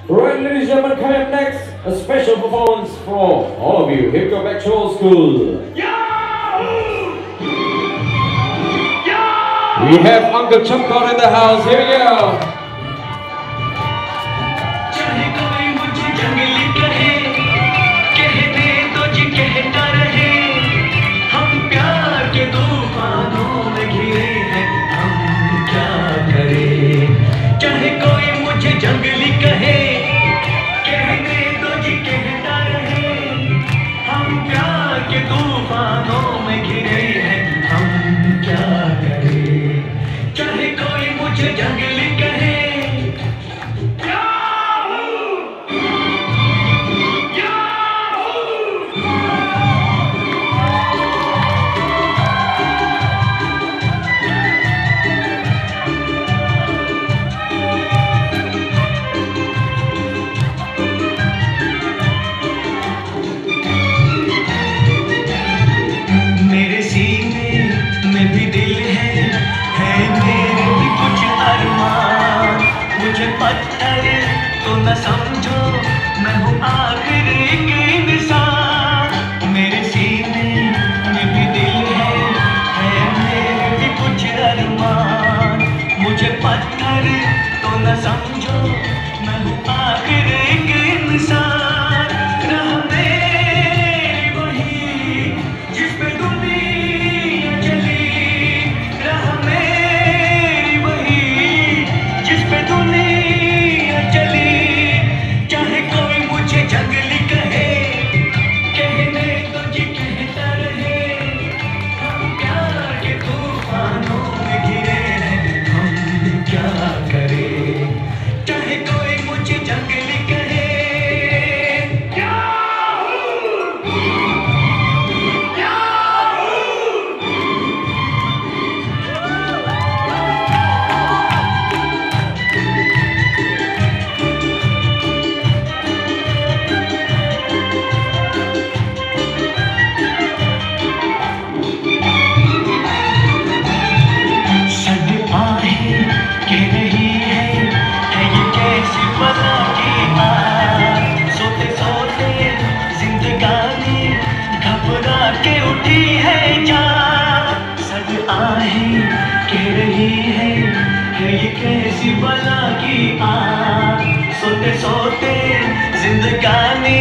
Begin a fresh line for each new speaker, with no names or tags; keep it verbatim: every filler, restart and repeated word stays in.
Right, ladies and gentlemen, coming up next, a special performance for all of you. Here we go back to old school. Yahoo! Yahoo! We have Uncle Chumkar in the house. Here we go.
तो न समझो मैं हूँ आखिर एक इंसान। मेरे सीने में भी दिल है, है मेरे भी कुछ अरमान। मुझे पत्थर तो न समझो मैं हूँ आखिर एक इंसान। राह मेरी वही जिस पे दुनिया चली, राह मेरी वही जिस पे दुनिया जंगली कहे, कहने तो जी कहता रहे। हम प्यार के तूफानों में घिरे हैं, हम क्या करें। चाहे कोई मुझे जंगली कहे। कह रही है, है ये कैसी बला की आग। सोते सोते जिंदगानी